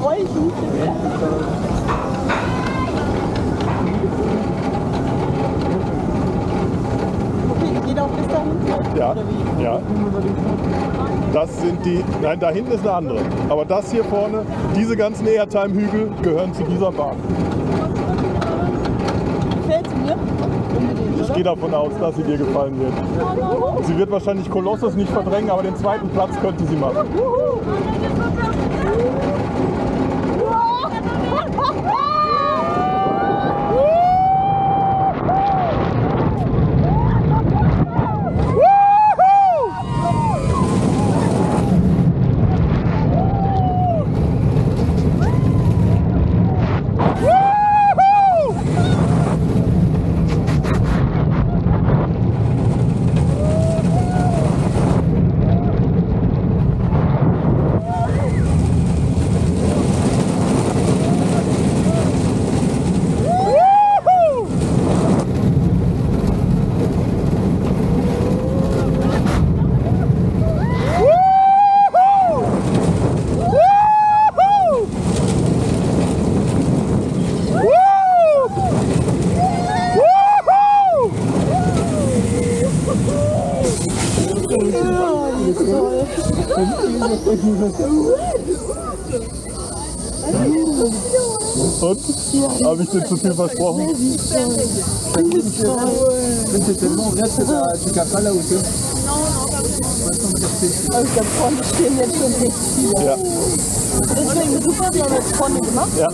freue ich mich. Okay, geht auch bis dahin? Ja, Oder wie? ja. Das sind die, nein, da hinten ist eine andere. Aber das hier vorne, diese ganzen Airtime-Hügel gehören zu dieser Bahn. Gefällt sie mir? Unbedingt, Ich gehe davon aus, dass sie dir gefallen wird. Sie wird wahrscheinlich Kolossus nicht verdrängen, aber den zweiten Platz könnte sie machen. Und? Habe ich dir zu viel versprochen? Also da vorne stehen jetzt schon echt viele. Ja. Deswegen super, wir haben jetzt vorne gemacht. Ja.